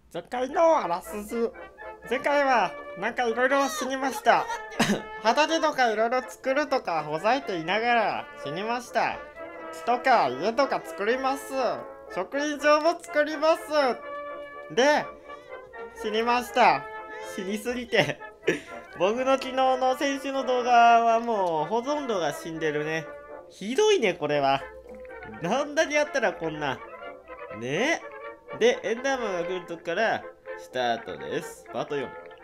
前回のあらすじ。前回はなんかいろいろ死にました。畑とかいろいろ作るとかほざいていながら死にました。木とか家とか作ります。植林場も作ります。で、死にました。死にすぎて。僕の昨日の先週の動画はもうほとんどが死んでるね。ひどいね、これは。なんだにやったらこんな。ねえ。で、エンダーマンが来るとこからスタートです。パート4。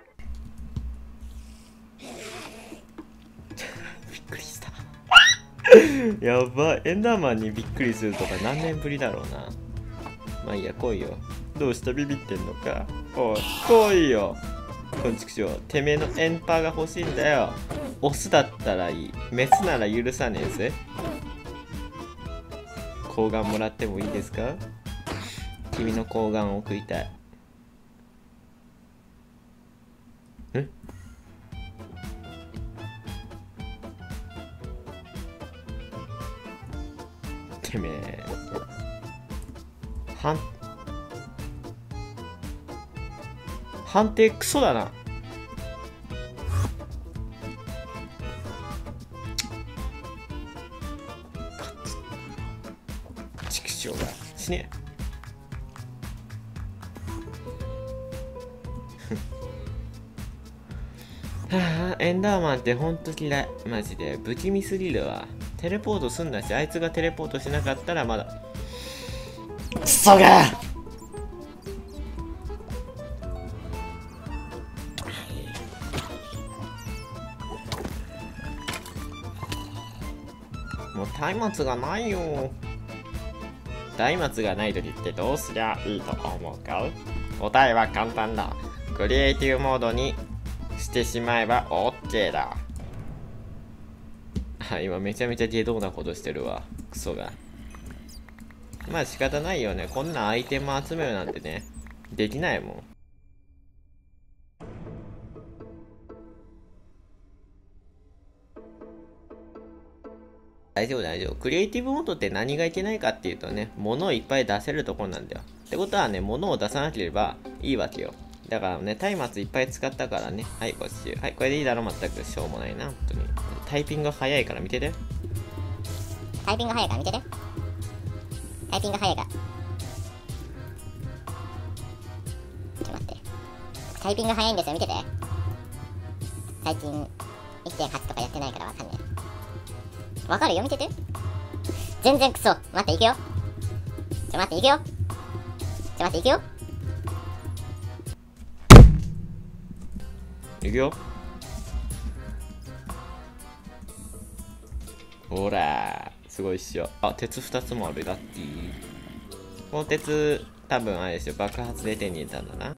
びっくりした。やばい。エンダーマンにびっくりするとか何年ぶりだろうな。まあいいや、来いよ。どうした、ビビってんのか。おい、来いよ。こんちくしょう。てめえのエンパーが欲しいんだよ。オスだったらいい。メスなら許さねえぜ。睾丸もらってもいいですか？君の睾丸を食いたい。ん？てめえ。判定クソだな。畜生が死ね。はあ、エンダーマンってほんと嫌い。マジで不気味すぎるわ。テレポートすんだし、あいつがテレポートしなかったらまだ。クソが。もう松明がないよ。松明がない時ってどうすりゃいいと思うか？答えは簡単だ。クリエイティブモードにしてしまえば OK だ。今めちゃめちゃ下道なことしてるわ。クソが。まあ仕方ないよね。こんなアイテム集めるなんてね、できないもん。大丈夫大丈夫。クリエイティブモードって何がいけないかっていうとね、物をいっぱい出せるところなんだよ。ってことはね、物を出さなければいいわけよ。だからね、松明いっぱい使ったからね。はい、ご視聴。はい、これでいいだろ、全くしょうもないな、本当に。タイピング早いから見てて。 タイピング早いから見てて。タイピング早いから。ちょっと待って。タイピング早いんですよ、見てて。最近 1.8 とかやってないからわかんねえ。わかるよ、見てて。全然クソ。待って、いくよ。待って、いくよ。待って、いくよ。 いくよ。ほらー、すごいっしょ。あ、鉄2つもある。ラッキー。この鉄、多分あれでしょ。爆発で手に入れたんだな。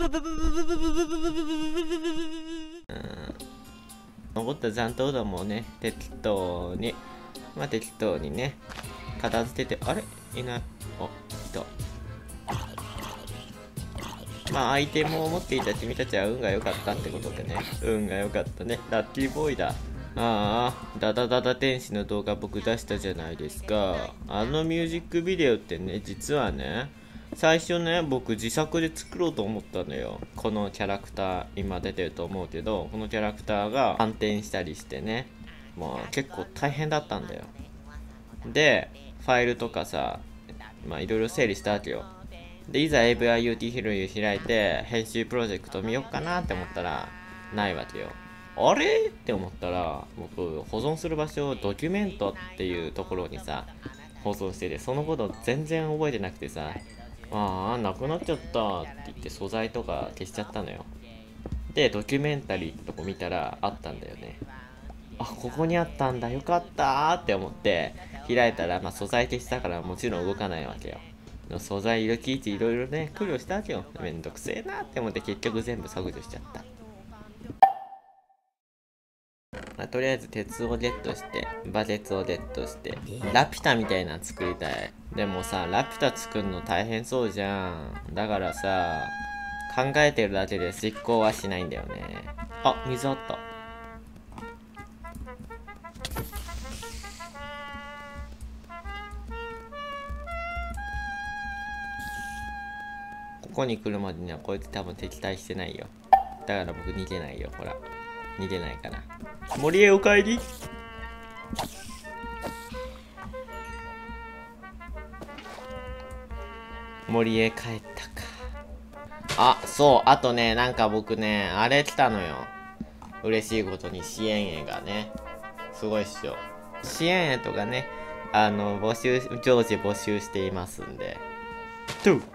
残った残党どもをね、適当にね、片付けて、あれいない。あ、来た。まあ、アイテムを持っていた君たちは運が良かったってことでね。運が良かったね。ラッキーボーイだ。ああ、ダダダダ天使の動画僕出したじゃないですか。あのミュージックビデオってね、実はね、最初ね、僕自作で作ろうと思ったのよ。このキャラクター、今出てると思うけど、このキャラクターが反転したりしてね、まあ結構大変だったんだよ。で、ファイルとかさ、まあいろいろ整理したわけよ。で、いざ AVIUT ヒルを開いて、編集プロジェクト見ようかなって思ったら、ないわけよ。あれって思ったら、僕、保存する場所をドキュメントっていうところにさ、保存してて、そのこと全然覚えてなくてさ、ああ、なくなっちゃったって言って素材とか消しちゃったのよ。で、ドキュメンタリーってとこ見たらあったんだよね。あ、ここにあったんだ、よかったーって思って開いたら、まあ素材消したからもちろん動かないわけよ。素材色聞いていろいろね、苦労したわけよ。めんどくせえなって思って結局全部削除しちゃった。まあ、とりあえず鉄をゲットして、バケツをゲットして、ラピュタみたいなの作りたい。でもさ、ラピュタ作るの大変そうじゃん。だからさ、考えてるだけで実行はしないんだよね。あ、水あった。ここに来るまでにはこいつ多分敵対してないよ。だから僕逃げないよ。ほら逃げないから。森へお帰り。森へ帰ったか。あ、そう、あとね、なんか僕ね、あれ来たのよ。嬉しいことに支援絵がね。すごいっしょ。支援絵とかね、常時募集していますんで。トゥ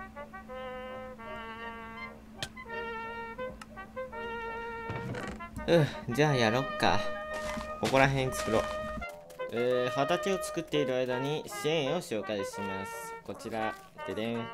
じゃあやろっか。ここら辺作ろう。畑を作っている間に支援を紹介します。こちら、ででん。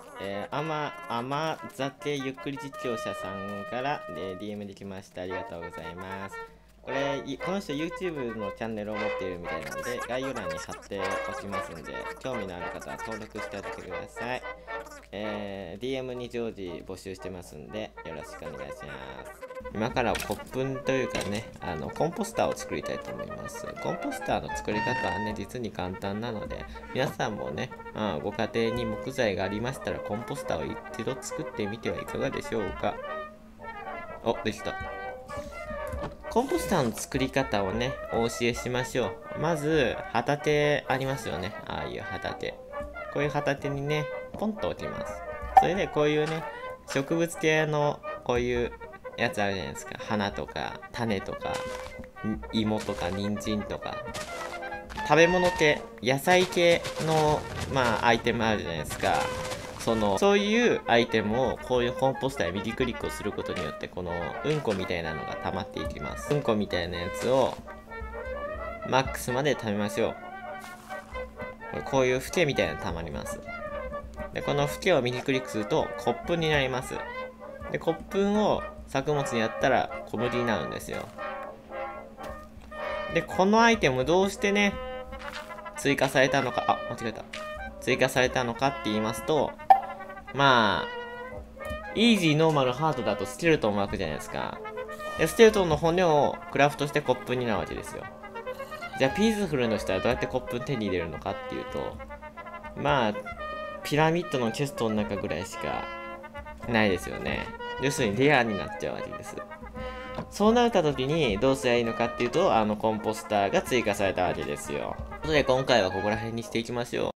甘酒ゆっくり実況者さんから、DM できました。ありがとうございます。この人 YouTube のチャンネルを持っているみたいなので、概要欄に貼っておきますんで、興味のある方は登録しておいてください。DM に常時募集してますんで、よろしくお願いします。今から骨粉というかね、コンポスターを作りたいと思います。コンポスターの作り方はね、実に簡単なので、皆さんもね、ご家庭に木材がありましたら、コンポスターを一度作ってみてはいかがでしょうか。お、できた。コンポスターの作り方をね、お教えしましょう。まず、旗手ありますよね。ああいう旗手。こういう旗手にね、ポンと置きます。それで、こういうね、植物系の、こういうやつあるじゃないですか。花とか、種とか、芋とか、人参とか。食べ物系、野菜系の、アイテムあるじゃないですか。そういうアイテムをこういうコンポスターで右クリックをすることによってこのうんこみたいなのが溜まっていきます。うんこみたいなやつをマックスまで溜めましょう。こういうフケみたいなの溜まります。でこのフケを右クリックするとコップになります。でコップを作物にやったら小麦になるんですよ。でこのアイテムどうしてね追加されたのか、間違えた。追加されたのかって言いますと、イージー、ノーマル、ハードだとスケルトンを巻くじゃないですか。で、スケルトンの骨をクラフトしてコップになるわけですよ。じゃあ、ピースフルの人はどうやってコップに手に入れるのかっていうと、ピラミッドのチェストの中ぐらいしかないですよね。要するにレアになっちゃうわけです。そうなった時にどうすればいいのかっていうと、コンポスターが追加されたわけですよ。ということで、今回はここら辺にしていきましょう。